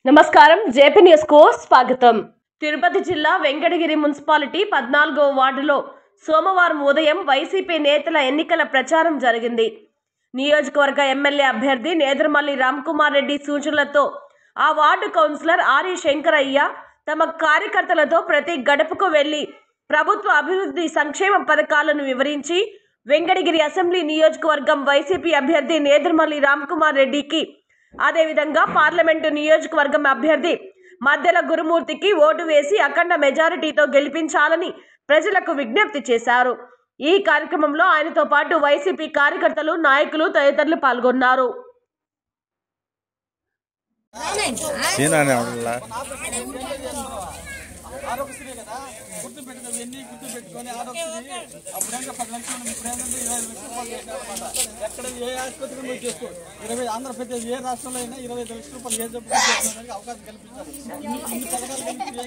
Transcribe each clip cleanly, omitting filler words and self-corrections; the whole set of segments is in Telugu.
నమస్కారం జేపీ న్యూస్ కు స్వాగతం। తిరుపతి జిల్లా వెంకటగిరి మున్సిపాలిటీ 14వ వార్డులో సోమవారం ఉదయం వైసీపీ నేతల ఎన్నికల ప్రచారం జరిగింది। నియోజకవర్గ ఎమ్మెల్యే అభ్యర్థి నేదురుమల్లి రామ్కుమార్ రెడ్డి సూచనలతో ఆ వార్డు కౌన్సిలర్ ఆర్ శంకరయ్య తమ కార్యకర్తలతో ప్రతి గడపకు వెళ్లి ప్రభుత్వ అభివృద్ధి సంక్షేమ పథకాలను వివరించి వెంకటగిరి అసెంబ్లీ నియోజకవర్గం వైసీపీ అభ్యర్థి నేదురుమల్లి రామ్కుమార్ రెడ్డికి అదే విధంగా పార్లమెంటు నియోజకవర్గం అభ్యర్థి మద్దెల గురుమూర్తికి ఓటు వేసి అఖండ మెజారిటీతో గెలిపించాలని ప్రజలకు విజ్ఞప్తి చేశారు। ఈ కార్యక్రమంలో ఆయనతో పాటు వైసీపీ కార్యకర్తలు, నాయకులు తదితరులు పాల్గొన్నారు। ఆరోగ్యశ్రీ కదా గుర్తు పెట్టుకుని ఎన్ని గుర్తు పెట్టుకొని ఆరోగ్యశ్రీ అప్పుడంగా 10 లక్షలు ఇప్పుడు ఏంటంటే 20 లక్షలు చేశారన్నమాట। ఎక్కడ ఏ ఆసుపత్రి మీరు చేసుకో 20 ఆంధ్రప్రదేశ్ ఏ రాష్ట్రంలో అయినా 25 లక్షల రూపాయలు ఏ జబ్బు చేసుకోవడానికి అవకాశం కల్పించారు। ఇన్ని పథకాలు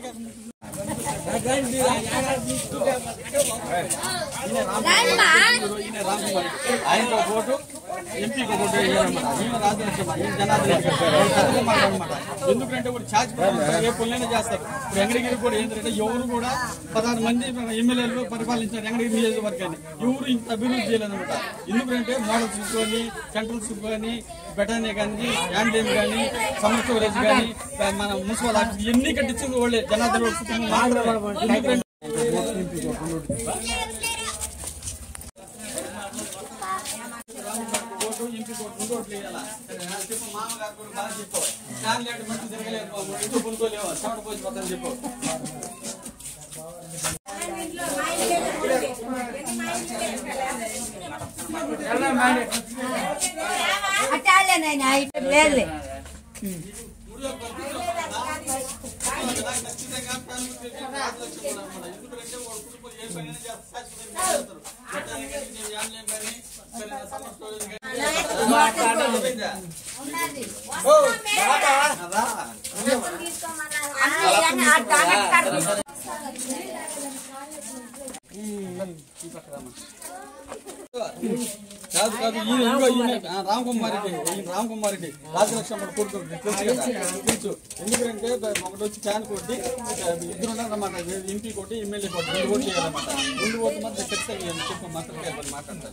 ఆయన ఓటు ఎంపీకి ఓటు ఈయన రాజలక్ష్మ ఈయన జనార్దన్ అనమాట। ఎందుకంటే ఇప్పుడు ఛార్జ్ ఏ పనులైనా చేస్తారు। ఇప్పుడు వెంకటగిరి కూడా ఏంటంటే ఎవరు కూడా 16 మంది ఎమ్మెల్యేలు పరిపాలించారు వెంకటగిరి నియోజకవర్గాన్ని, ఎవరు ఇంత అభివృద్ధి చేయలేదన్నమాట। ఎందుకంటే మోడల్స్ కానీ, సెంట్రల్స్ కానీ, బెటానీ కానీ, యాండ్లేమ్ కానీ, సమర్థ విలేజ్ కానీ, మన మున్సిపల్ ఆఫీస్ ఇవన్నీ కట్టించింది వాళ్ళే జనార్దన్ కుటుంబం। మామగారు కూడా బాగా చెప్పు దాని మంచి తిరగలేదు ఇంట్లో కొనుక్కోలేవు చెమట పోసిపోతాను చెప్పు। కాదు కాదు ఈయన రామకుమార్ రెడ్డి రాజలక్ష్మ కొడుకు తెలుసు। ఎందుకంటే ఒకటి వచ్చి ఫ్యాన్ కొట్టి ఇద్దరు ఉన్నారన్నమాట, ఎంపీ కొట్టి ఎమ్మెల్యే కొట్టి 2 ఓట్లు చేయాలన్నమాట। 2 ఓట్లు మాత్రం ఖచ్చితంగా చెప్పు మాట్లాడతారు।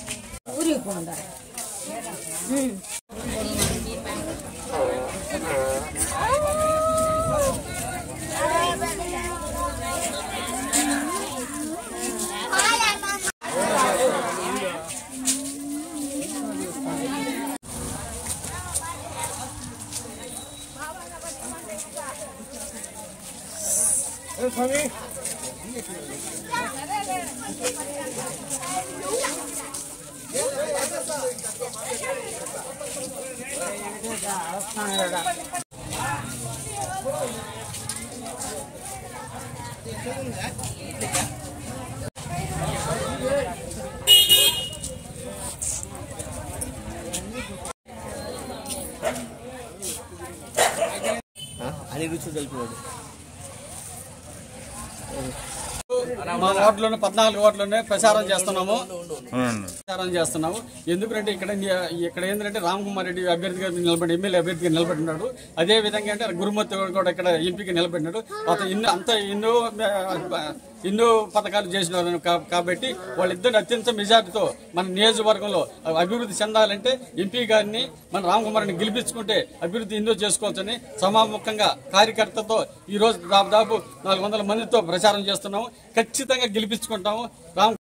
అని రుచి తెలిపినాడు మా వార్డులోనే 14 వార్డులోనే ప్రచారం చేస్తున్నాము। ఎందుకంటే ఇక్కడ ఏంటంటే రామ్కుమార్ రెడ్డి అభ్యర్థిగా నిలబడి ఎమ్మెల్యే అభ్యర్థిగా నిలబడినాడు। అదే విధంగా అంటే గురుమూర్తి కూడా ఇక్కడ ఎంపీకి నిలబడినాడు। ఎన్నో పథకాలు చేసినారు కాబట్టి వాళ్ళిద్దరు అత్యంత మెజార్టీతో మన నియోజకవర్గంలో అభివృద్ధి చెందాలంటే ఎంపీ గారిని మన రామ్కుమార్ రెడ్డిని గెలిపించుకుంటే అభివృద్ధి ఎన్నో చేసుకోవచ్చని సమాముఖంగా కార్యకర్తతో ఈ రోజు దాదాపు 400 మందితో ప్రచారం చేస్తున్నాము। ఖచ్చితంగా గెలిపించుకుంటాము।